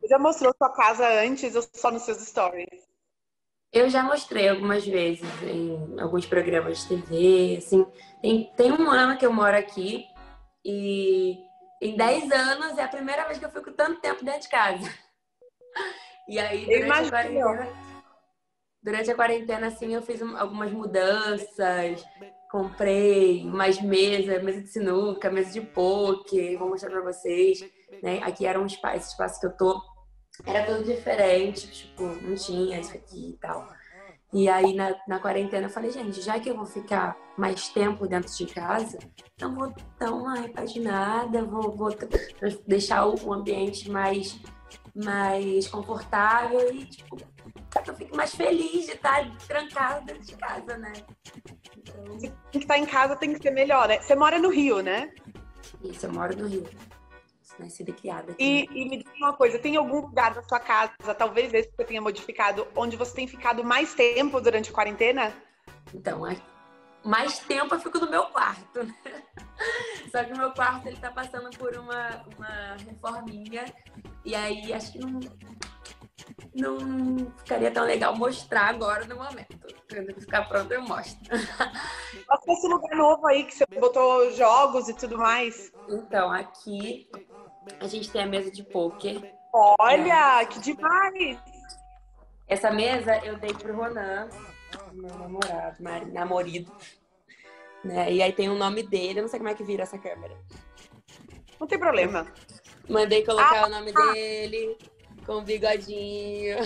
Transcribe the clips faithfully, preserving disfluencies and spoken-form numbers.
Já mostrou sua casa antes ou só nos seus stories? Eu já mostrei algumas vezes em alguns programas de T V, assim. Tem, tem um ano que eu moro aqui e em dez anos é a primeira vez que eu fico tanto tempo dentro de casa. E aí, Eu durante a imagino. quarentena, durante a quarentena, assim, eu fiz um- algumas mudanças, comprei mais mesa, mesa de sinuca, mesa de pôquer, vou mostrar pra vocês, né? Aqui era um espaço, esse espaço que eu tô, era tudo diferente, tipo, não tinha isso aqui e tal. E aí, na, na quarentena, eu falei, gente, já que eu vou ficar mais tempo dentro de casa, então vou dar uma repaginada, vou, vou deixar o ambiente mais, mais confortável e, tipo, eu fico mais feliz de estar trancada dentro de casa, né? Então, Se tem que estar em casa, tem que ser melhor, né? Você mora no Rio, né? isso, eu moro no Rio. Nascida e criada aqui no E, Rio. e me diz uma coisa, tem algum lugar da sua casa, talvez esse que você tenha modificado, onde você tem ficado mais tempo durante a quarentena? Então, mais tempo eu fico no meu quarto, né? Só que o meu quarto, ele tá passando por uma, uma reforminha. E aí, acho que não, não ficaria tão legal mostrar agora no momento. Quando ficar pronto, eu mostro. Qual foi esse lugar novo aí que você botou jogos e tudo mais? Então, aqui a gente tem a mesa de pôquer, né? Olha, que demais! Essa mesa eu dei pro Ronan, meu namorado, namorido, né? E aí tem o nome dele, eu não sei como é que vira essa câmera. Não tem problema. Mandei Ah, colocar o nome dele com bigodinho.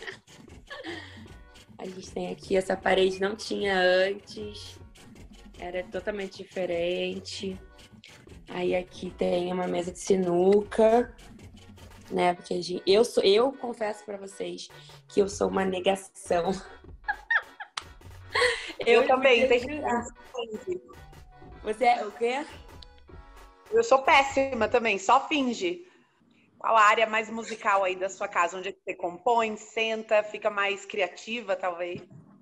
A gente tem aqui, essa parede não tinha antes. Era totalmente diferente. Aí aqui tem uma mesa de sinuca, né? Porque a gente, eu sou, eu confesso pra vocês que eu sou uma negação. eu, Eu também, podia tem jurar. que... Você é o quê? Eu sou péssima também, só finge. Qual a área mais musical aí da sua casa? Onde é que você compõe, senta, fica mais criativa, talvez?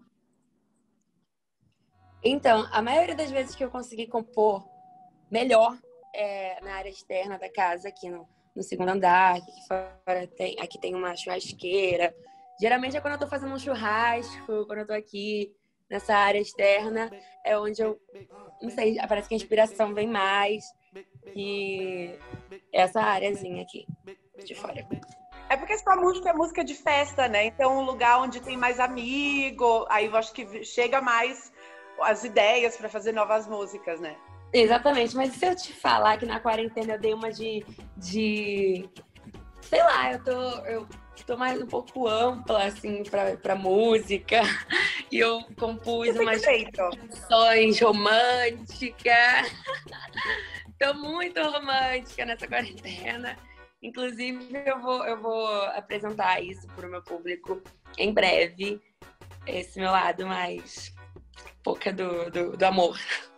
Então, a maioria das vezes que eu consegui compor melhor é na área externa da casa, aqui no, no segundo andar, aqui fora tem, aqui tem uma churrasqueira. Geralmente é quando eu tô fazendo um churrasco, quando eu tô aqui nessa área externa, é onde eu, não sei, parece que a inspiração vem mais. E essa áreazinha aqui, de fora. É porque sua música é música de festa, né? Então, um lugar onde tem mais amigo, aí eu acho que chega mais as ideias para fazer novas músicas, né? Exatamente, mas se eu te falar que na quarentena eu dei uma de, de sei lá, eu tô, eu tô mais um pouco ampla, assim, pra, pra música, e eu compus Você tem umas feito? canções românticas, tô muito romântica nessa quarentena. Inclusive, eu vou, eu vou apresentar isso pro meu público em breve, esse meu lado mais pouca do, do, do amor.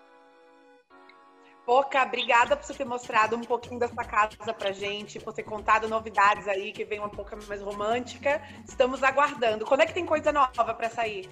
Poca, obrigada por você ter mostrado um pouquinho dessa casa pra gente, por ter contado novidades aí, que vem uma pouco mais romântica. Estamos aguardando. Quando é que tem coisa nova pra sair?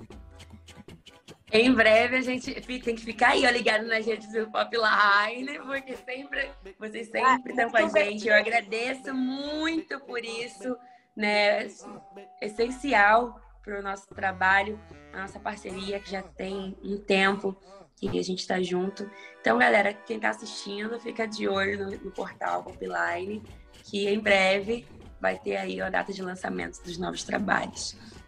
Em breve a gente tem que ficar aí, ó, ligado nas redes do Popline, porque sempre, vocês sempre estão com a gente. Eu agradeço muito por isso, né? Essencial para o nosso trabalho, a nossa parceria, que já tem um tempo que a gente está junto. Então, galera, quem está assistindo, fica de olho no, no portal Popline, que em breve vai ter aí a data de lançamento dos novos trabalhos.